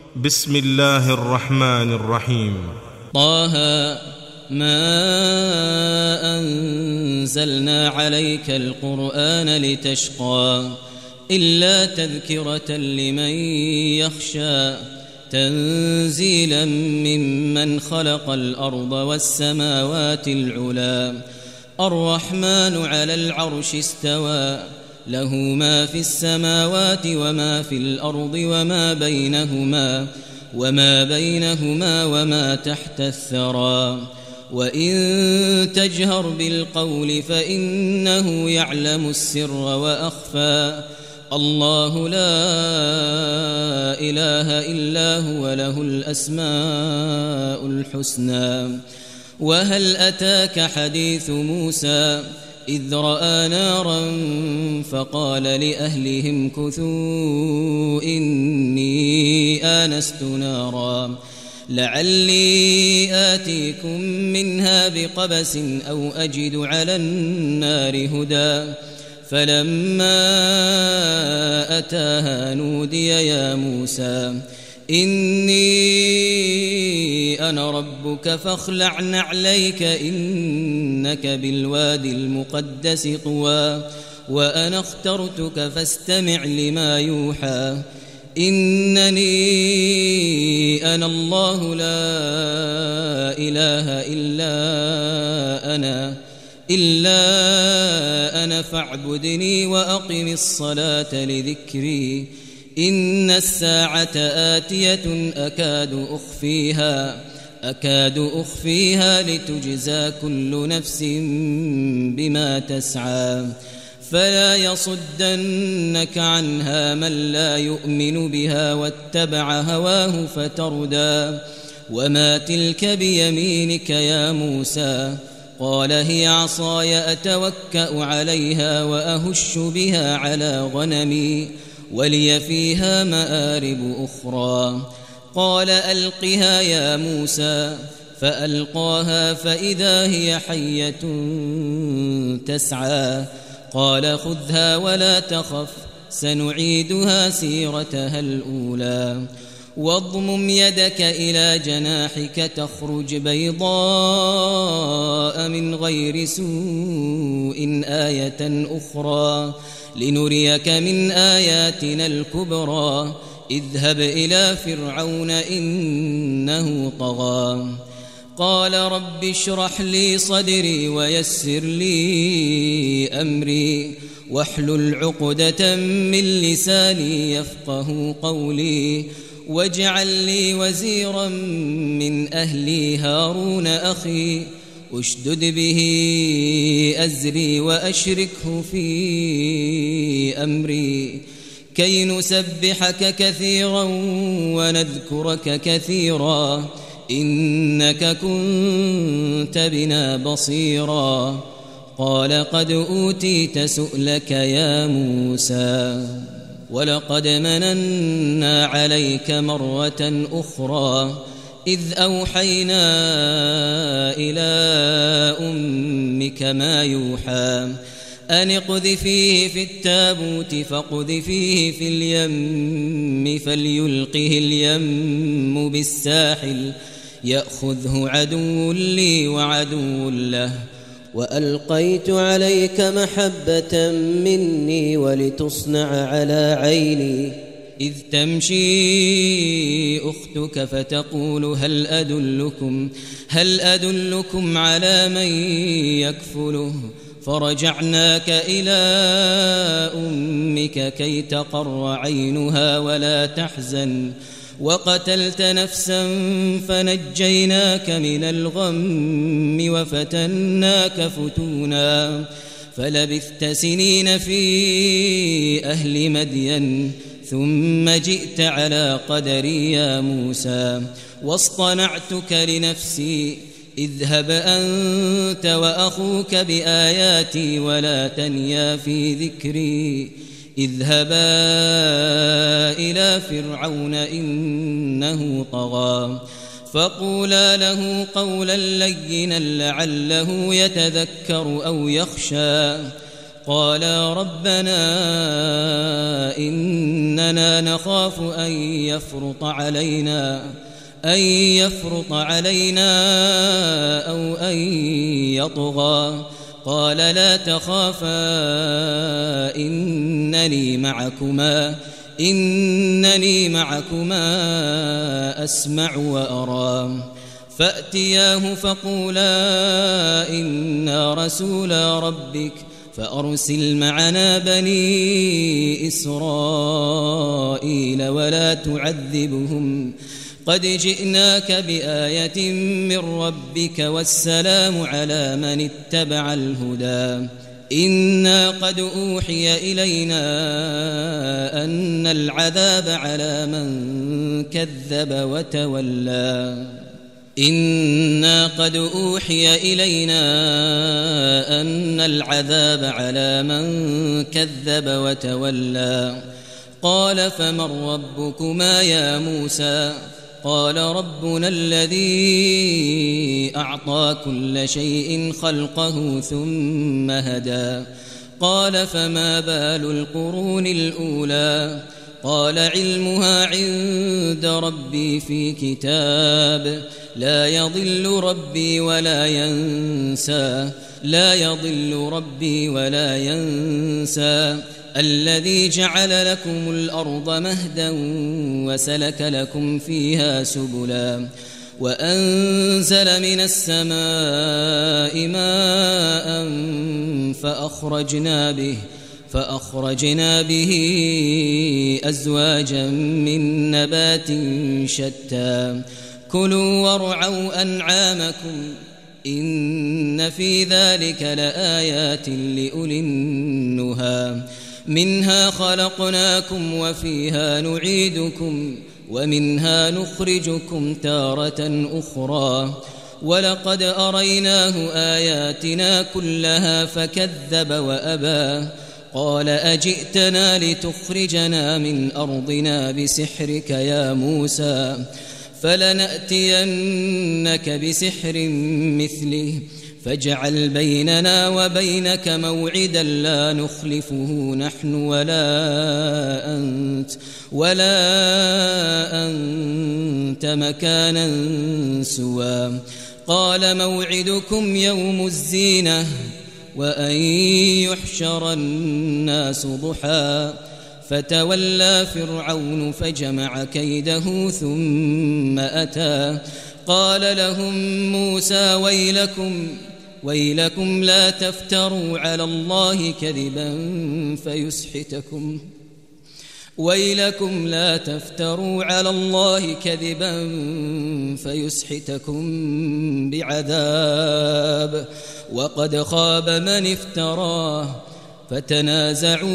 بسم الله الرحمن الرحيم. طه ما أنزلنا عليك القرآن لتشقى إلا تذكرة لمن يخشى تنزيلا ممن خلق الأرض والسماوات العلى الرحمن على العرش استوى له ما في السماوات وما في الأرض وما بينهما وما تحت الثرى وإن تجهر بالقول فإنه يعلم السر وأخفى الله لا إله إلا هو له الأسماء الحسنى. وهل أتاك حديث موسى إذ رأى نارا فقال لأهلهم كثوا إني آنست نارا لعلي آتيكم منها بقبس أو أجد على النار هدى فلما أتاها نودي يا موسى إني أنا ربك فاخلع نعليك إنك بالوادي المقدس طوى وأنا اخترتك فاستمع لما يوحى إنني أنا الله لا إله إلا أنا فاعبدني وأقم الصلاة لذكري إن الساعة آتية أكاد أخفيها لتجزى كل نفس بما تسعى فلا يصدنك عنها من لا يؤمن بها واتبع هواه فتردى وما تلك بيمينك يا موسى قال هي عصاي أتوكأ عليها وأهش بها على غنمي ولي فيها مآرب أخرى قال ألقها يا موسى فألقاها فإذا هي حية تسعى قال خذها ولا تخف سنعيدها سيرتها الأولى واضمم يدك إلى جناحك تخرج بيضاء من غير سوء آية أخرى لنريك من آياتنا الكبرى اذهب إلى فرعون إنه طغى قال رب اشرح لي صدري ويسر لي أمري واحلل عقدة من لساني يفقه قولي واجعل لي وزيرا من أهلي هارون أخي أشدد به أزري وأشركه في أمري كي نسبحك كثيرا ونذكرك كثيرا إنك كنت بنا بصيرا قال قد أوتيت سؤلك يا موسى ولقد مننا عليك مرة أخرى إذ أوحينا إلى أمك ما يوحى أن اقذفيه في التابوت فاقذفيه في اليم فليلقه اليم بالساحل يأخذه عدو لي وعدو له وألقيت عليك محبة مني ولتصنع على عيني إذ تمشي أختك فتقول هل أدلكم على من يكفله فرجعناك إلى أمك كي تقر عينها ولا تحزن وقتلت نفسا فنجيناك من الغم وفتناك فتونا فلبثت سنين في أهل مدين ثم جئت على قدري يا موسى واصطنعتك لنفسي اذهب أنت وأخوك بآياتي ولا تنيا في ذكري اذهبا إلى فرعون إنه طغى فقولا له قولا لينا لعله يتذكر أو يخشى قالا ربنا إننا نخاف أن يفرط علينا أو أن يطغى قال لا تخافا إنني معكما أسمع وأرى فأتياه فقولا إنا رسولا ربك فأرسل معنا بني إسرائيل ولا تعذبهم قد جئناك بآية من ربك والسلام على من اتبع الهدى إنا قد أوحي إلينا أن العذاب على من كذب وتولى إنا قد أوحي إلينا أن العذاب على من كذب وتولى قال فمن ربكما يا موسى قال ربنا الذي أعطى كل شيء خلقه ثم هدى قال فما بال القرون الأولى قال علمها عند ربي في كتاب لا يضل ربي ولا ينسى الذي جعل لكم الأرض مهدا وسلك لكم فيها سبلا وأنزل من السماء ماء فأخرجنا به أزواجا من نبات شتى كلوا وارعوا أنعامكم إن في ذلك لآيات لأولي النهى منها خلقناكم وفيها نعيدكم ومنها نخرجكم تارة أخرى ولقد أريناه آياتنا كلها فكذب وأبى قال أجئتنا لتخرجنا من أرضنا بسحرك يا موسى فلنأتينك بسحر مثله فاجعل بيننا وبينك موعدا لا نخلفه نحن ولا أنت مكانا سوى قال موعدكم يوم الزينة وأن يحشر الناس ضحى فتولى فرعون فجمع كيده ثم أتى قال لهم موسى ويلكم لا تفتروا على الله كذبا فيسحتكم بعذاب وقد خاب من افتراه فتنازعوا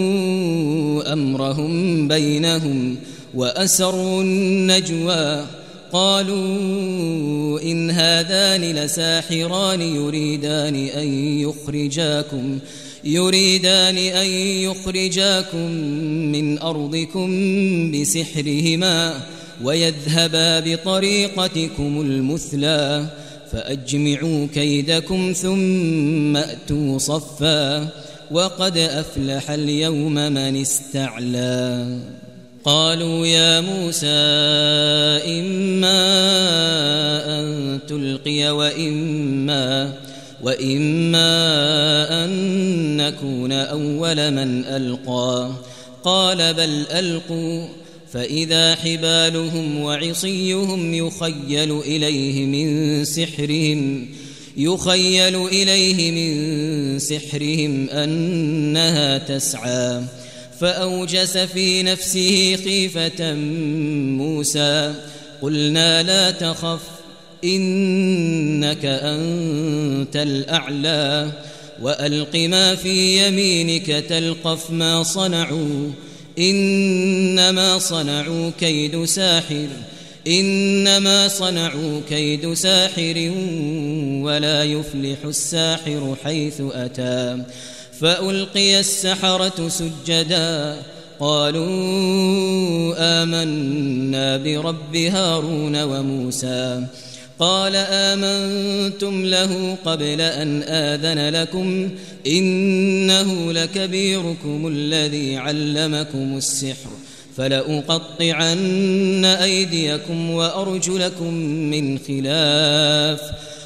أمرهم بينهم وأسروا النجوى قالوا إن هذان لساحران يريدان أن يخرجاكم من أرضكم بسحرهما ويذهبا بطريقتكم المثلى فأجمعوا كيدكم ثم أتوا صفا وقد أفلح اليوم من استعلى قالوا يا موسى إما أن تلقي وإما أن نكون أول من ألقى قال بل ألقوا فإذا حبالهم وعصيهم يخيل إليه من سحرهم أنها تسعى فأوجس في نفسه خيفة موسى قلنا لا تخف إنك أنت الأعلى وألق ما في يمينك تلقف ما صنعوا إنما صنعوا كيد ساحر ولا يفلح الساحر حيث أتى فألقي السحرة سجدا قالوا آمنا برب هارون وموسى قال آمنتم له قبل أن آذن لكم إنه لكبيركم الذي علمكم السحر فلأقطعن أيديكم وأرجلكم من خلاف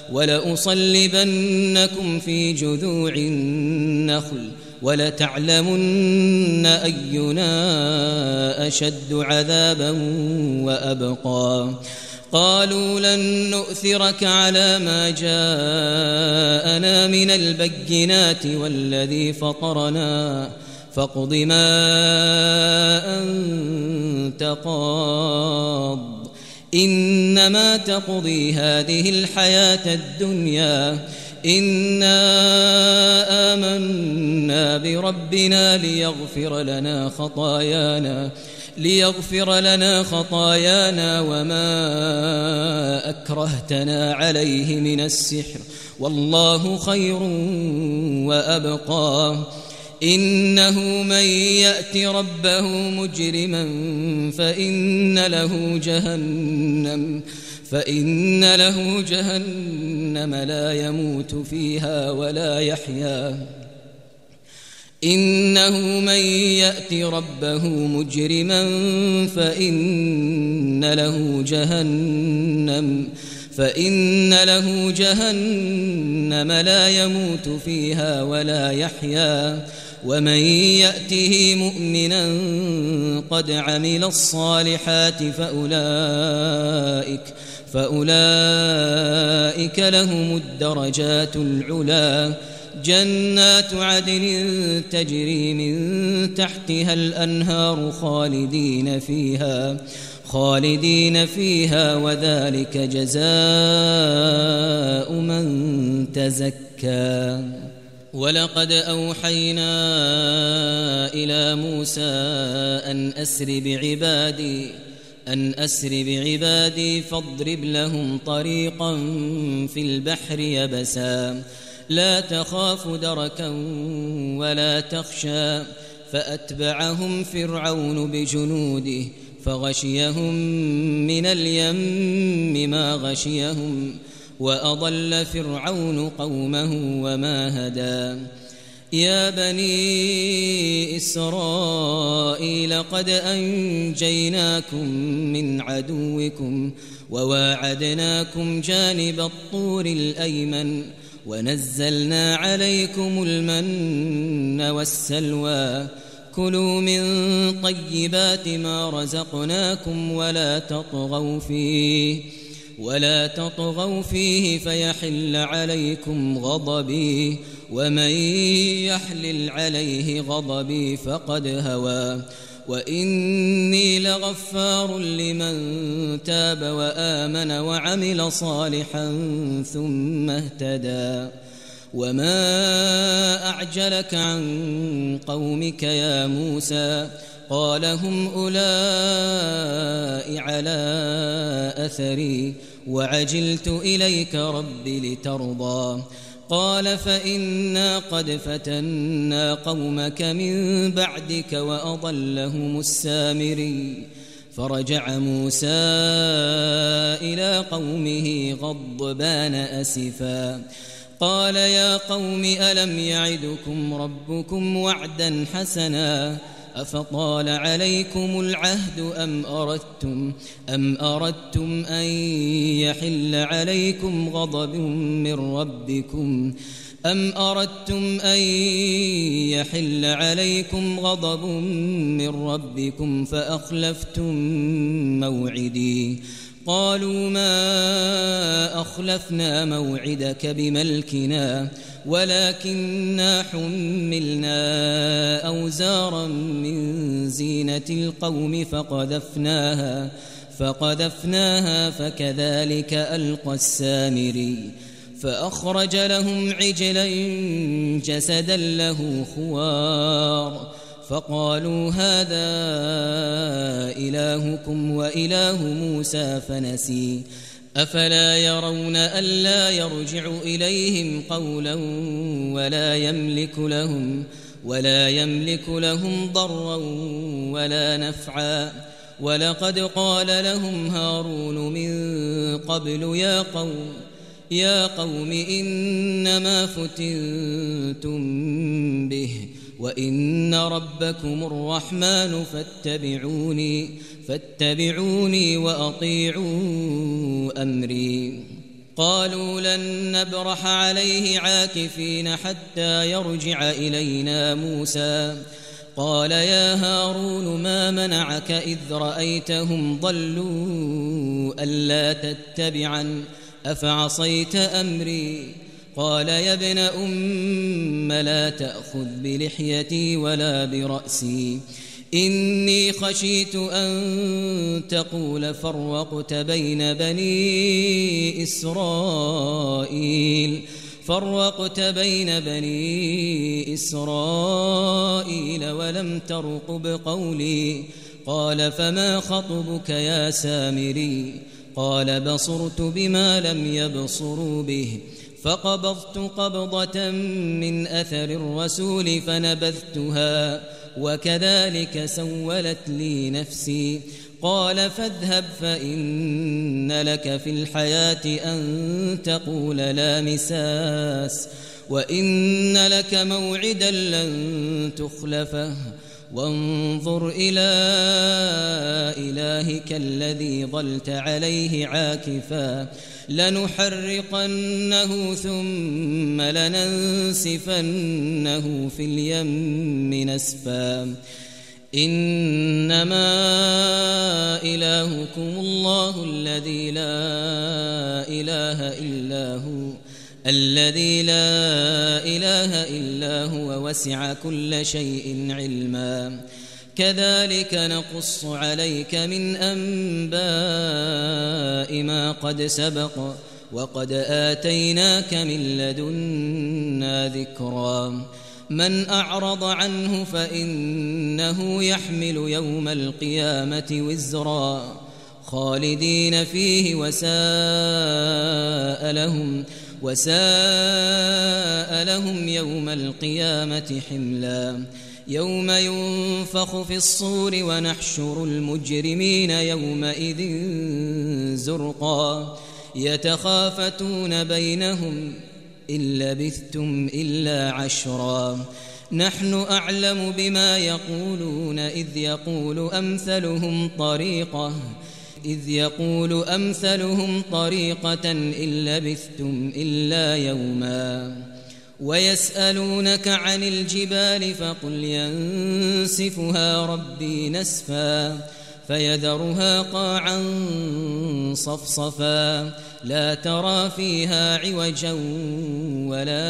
ولأصلبنكم في جذوع النخل ولتعلمن أينا أشد عذابا وأبقى قالوا لن نؤثرك على ما جاءنا من البينات والذي فطرنا فاقض ما أنت قاض إنما تقضي هذه الحياة الدنيا إنا آمنا بربنا ليغفر لنا خطايانا وما أكرهتنا عليه من السحر والله خير وأبقى إنه من يأت ربه مجرما فإن له جهنم لا يموت فيها ولا يحيا إنه من يأت ربه مجرما فإن له جهنم لا يموت فيها ولا يحيا ومن يأته مؤمنا قد عمل الصالحات فأولئك لهم الدرجات العلا جنات عدن تجري من تحتها الأنهار خالدين فيها وذلك جزاء من تزكى ولقد أوحينا إلى موسى أن أسر بعبادي فاضرب لهم طريقا في البحر يبسا لا تخاف دركا ولا تخشى فأتبعهم فرعون بجنوده فغشيهم من اليم ما غشيهم وأضل فرعون قومه وما هدى يا بني إسرائيل قد أنجيناكم من عدوكم وواعدناكم جانب الطور الأيمن ونزلنا عليكم المن والسلوى كلوا من طيبات ما رزقناكم ولا تطغوا فيه فيحل عليكم غضبي ومن يحلل عليه غضبي فقد هوى وإني لغفار لمن تاب وآمن وعمل صالحا ثم اهتدى وما أعجلك عن قومك يا موسى قال هم أولئك على أثري وعجلت إليك رب لترضى قال فإنا قد فتنا قومك من بعدك وأضلهم السامري فرجع موسى إلى قومه غضبان أسفا قال يا قوم ألم يعدكم ربكم وعدا حسنا أفطال عليكم العهد أم أردتم أن يحل عليكم غضب من ربكم فأخلفتم موعدي قالوا ما أخلفنا موعدك بملكنا ولكننا حملنا أوزارا من زينة القوم فقذفناها فكذلك ألقى السامري فأخرج لهم عجلا جسدا له خوار فقالوا هذا إلهكم وإله موسى فنسي أفلا يرون ألا يرجع إليهم قولا ولا يملك لهم ضرا ولا نفعا ولقد قال لهم هارون من قبل يا قوم إنما فتنتم به وإن ربكم الرحمن فاتبعوني وأطيعوا أمري. قالوا لن نبرح عليه عاكفين حتى يرجع إلينا موسى. قال يا هارون ما منعك إذ رأيتهم ضلوا ألا تتبعن أفعصيت أمري؟ قال يا ابن أم لا تأخذ بلحيتي ولا برأسي إني خشيت أن تقول فرقت بين بني إسرائيل ولم ترقب قولي. قال فما خطبك يا سامري؟ قال بصرت بما لم يبصروا به فقبضت قبضة من أثر الرسول فنبذتها وكذلك سولت لي نفسي. قال فاذهب فإن لك في الحياة أن تقول لا مساس وإن لك موعدا لن تخلفه وانظر إلى إلهك الذي ظلت عليه عاكفا لنحرقنه ثم لننسفنه في اليم نسفا. إنما إلهكم الله الذي لا إله إلا هو وسع كل شيء علما. كذلك نقص عليك من أنباء ما قد سبق وقد آتيناك من لدنا ذكرا. من أعرض عنه فإنه يحمل يوم القيامة وزرا خالدين فيه وساء لهم يوم القيامة حملا. يوم ينفخ في الصور ونحشر المجرمين يومئذ زرقا يتخافتون بينهم إن لبثتم إلا عشرا. نحن أعلم بما يقولون إذ يقول أمثلهم طريقة إن لبثتم إلا يوما. ويسألونك عن الجبال فقل ينسفها ربي نسفا فيذرها قاعا صفصفا لا ترى فيها عوجا ولا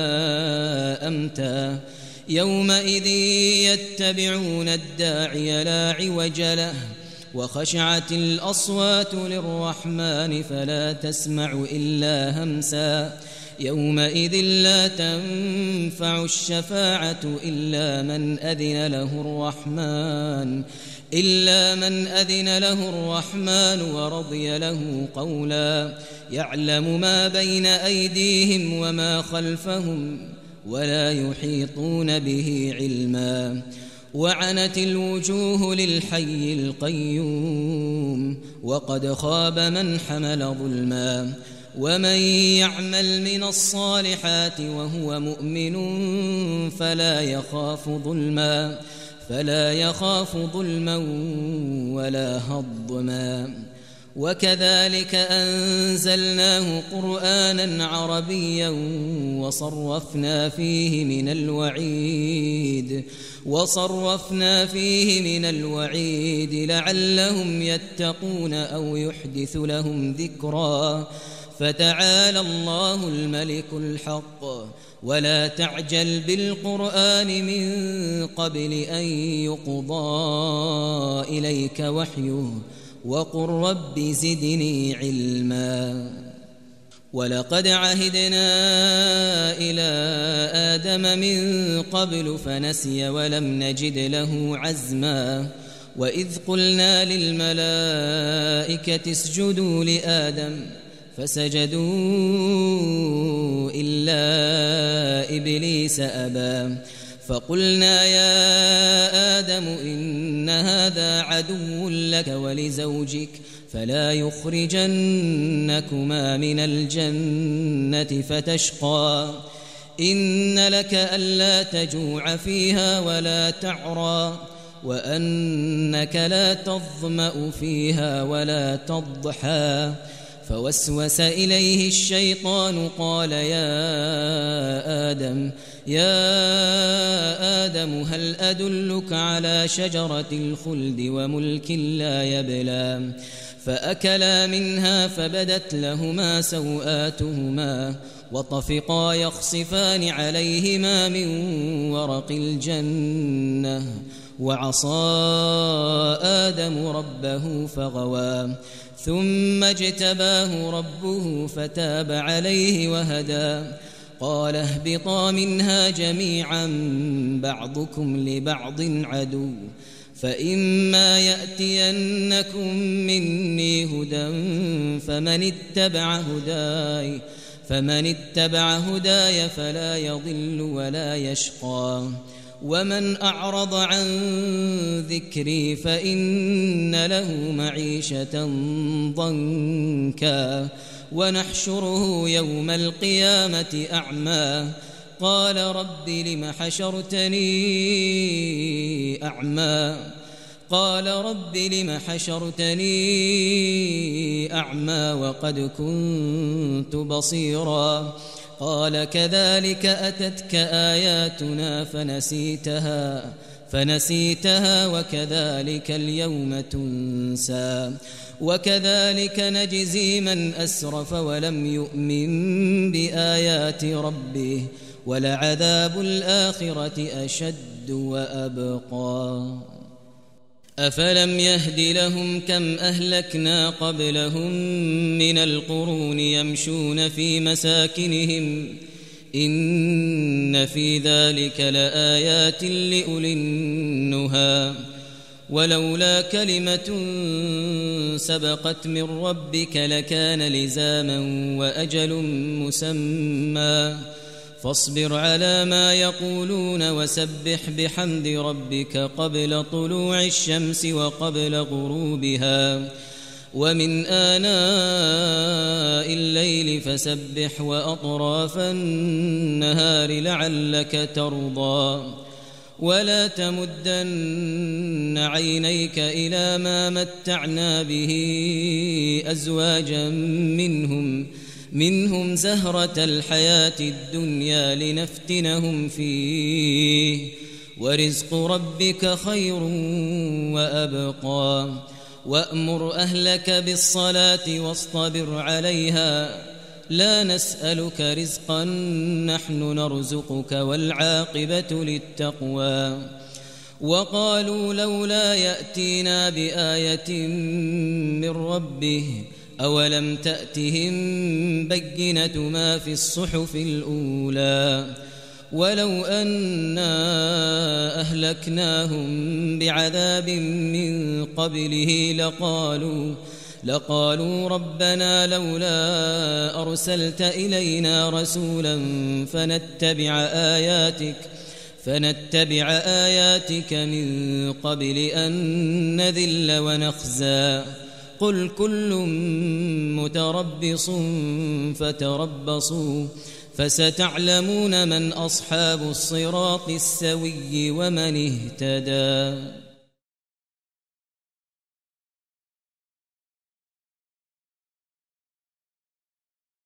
أمتا. يومئذ يتبعون الداعي لا عوج له وخشعت الأصوات للرحمن فلا تسمع إلا همسا. يومئذ لا تنفع الشفاعة إلا من أذن له الرحمن ورضي له قولا. يعلم ما بين أيديهم وما خلفهم ولا يحيطون به علما. وعنت الوجوه للحي القيوم وقد خاب من حمل ظلما. ومن يعمل من الصالحات وهو مؤمن فلا يخاف ظلما ولا هضما. وكذلك أنزلناه قرآنا عربيا وصرفنا فيه من الوعيد لعلهم يتقون أو يحدث لهم ذكرا. فتعالى الله الملك الحق ولا تعجل بالقرآن من قبل أن يقضى إليك وحيه وقل رب زدني علما. ولقد عهدنا إلى آدم من قبل فنسي ولم نجد له عزما. وإذ قلنا للملائكة اسجدوا لآدم فسجدوا إلا إبليس أبى فقلنا يا آدم إن هذا عدو لك ولزوجك فلا يخرجنكما من الجنة فتشقى إن لك ألا تجوع فيها ولا تعرى وأنك لا تظمأ فيها ولا تضحى فوسوس إليه الشيطان قال يا آدم هل أدلك على شجرة الخلد وملك لا يبلى فأكلا منها فبدت لهما سوآتهما وطفقا يخصفان عليهما من ورق الجنة وعصى آدم ربه فغوى ثم اجتباه ربه فتاب عليه وهدى قال اهبطا منها جميعا بعضكم لبعض عدو فإما يأتينكم مني هدى فمن اتبع هداي فلا يضل ولا يشقى ومن أعرض عن ذكري فإن له معيشة ضنكا ونحشره يوم القيامة أعمى قال رب لم حشرتني أعمى وقد كنت بصيرا قال كذلك أتتك آياتنا فنسيتها وكذلك اليوم تنسى وكذلك نجزي من أسرف ولم يؤمن بآيات ربه ولعذاب الآخرة أشد وأبقى أفلم يهد لهم كم أهلكنا قبلهم من القرون يمشون في مساكنهم إن في ذلك لآيات لأولي النهى ولولا كلمة سبقت من ربك لكان لزاما وأجل مسمى فاصبر على ما يقولون وسبح بحمد ربك قبل طلوع الشمس وقبل غروبها ومن آناء الليل فسبح وأطراف النهار لعلك ترضى ولا تمدن عينيك إلى ما متعنا به أزواجا منهم زهرة الحياة الدنيا لنفتنهم فيه ورزق ربك خير وأبقى وأمر أهلك بالصلاة واصطبر عليها لا نسألك رزقا نحن نرزقك والعاقبة للتقوى وقالوا لولا يأتينا بآية من ربه أولم تأتهم بينة ما في الصحف الأولى ولو أنا أهلكناهم بعذاب من قبله لقالوا ربنا لولا أرسلت إلينا رسولا فنتبع آياتك من قبل أن نذل ونخزى قل كل متربص فتربصوا فستعلمون من أصحاب الصراط السوي ومن اهتدى.